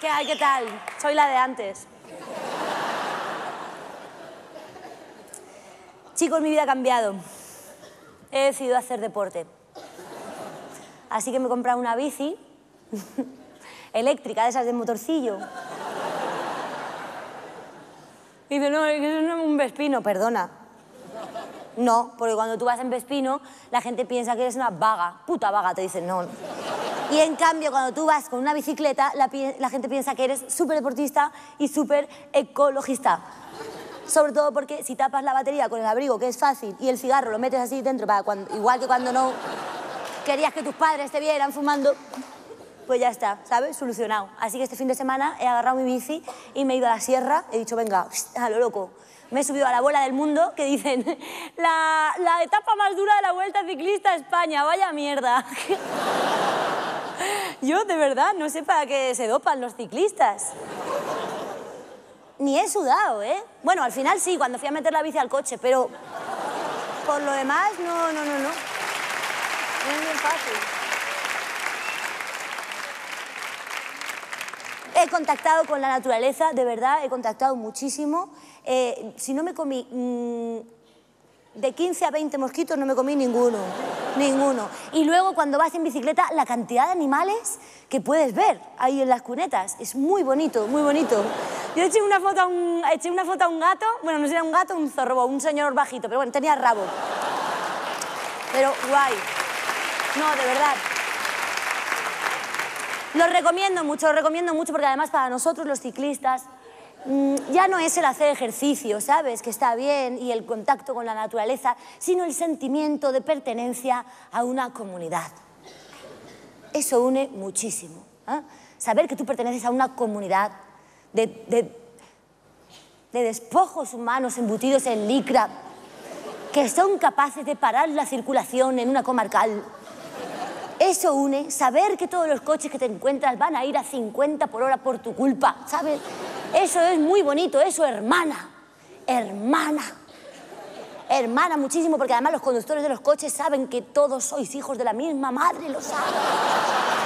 ¿Qué hay? ¿Qué tal? Soy la de antes. Chicos, mi vida ha cambiado. He decidido hacer deporte. Así que me he comprado una bici eléctrica, de esas de motorcillo. Y dice, no, es que eso no es un Vespino, perdona. No, porque cuando tú vas en Vespino, la gente piensa que eres una vaga, puta vaga, te dicen, no. Y en cambio, cuando tú vas con una bicicleta, la gente piensa que eres súper deportista y súper ecologista. Sobre todo porque si tapas la batería con el abrigo, que es fácil, y el cigarro lo metes así dentro, para cuando, igual que cuando no querías que tus padres te vieran fumando, pues ya está, ¿sabes? Solucionado. Así que este fin de semana he agarrado mi bici y me he ido a la sierra, he dicho, venga, a lo loco. Me he subido a la bola del mundo, que dicen, la etapa más dura de la Vuelta Ciclista a España, vaya mierda. Yo, de verdad, no sé para qué se dopan los ciclistas. Ni he sudado, ¿eh? Bueno, al final sí, cuando fui a meter la bici al coche, pero por lo demás, no. Es bien fácil. He contactado con la naturaleza, de verdad, he contactado muchísimo. Si no me comí de 15 a 20 mosquitos, no me comí ninguno. Ninguno. Y luego, cuando vas en bicicleta, la cantidad de animales que puedes ver ahí en las cunetas es muy bonito, muy bonito. Yo eché una foto a un gato, bueno, no sé si era un gato o un zorro, un señor bajito, pero bueno, tenía rabo. Pero guay. No, de verdad. Lo recomiendo mucho, porque además para nosotros los ciclistas ya no es el hacer ejercicio, ¿sabes? Que está bien, y el contacto con la naturaleza, sino el sentimiento de pertenencia a una comunidad. Eso une muchísimo, ¿eh? Saber que tú perteneces a una comunidad de despojos humanos embutidos en licra que son capaces de parar la circulación en una comarcal. Eso une, saber que todos los coches que te encuentras van a ir a 50 por hora por tu culpa, ¿sabes? Eso es muy bonito, eso hermana, hermana muchísimo, porque además los conductores de los coches saben que todos sois hijos de la misma madre, lo saben.